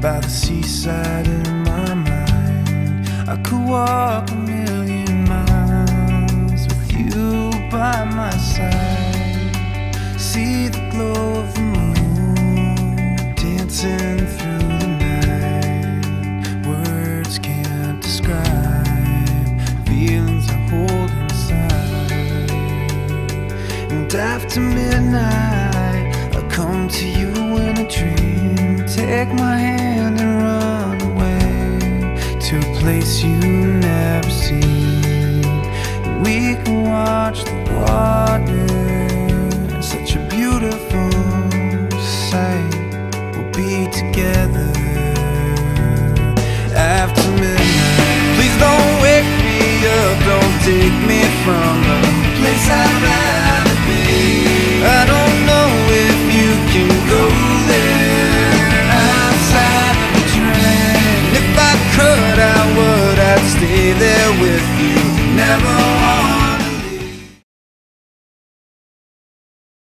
by the seaside in my mind. I could walk a million miles with you by my side. See the glow of the moon dancing through the night. Words can't describe feelings I hold inside. And after midnight I'll come to you in a dream. Take my hand and run away to a place you never seen. And we can watch the water, such a beautiful sight. We'll be together after midnight. Please don't wake me up, don't take me from the place I'd rather be. I don't know if you can go there outside of the train. If I could, I would, I'd stay there with you, never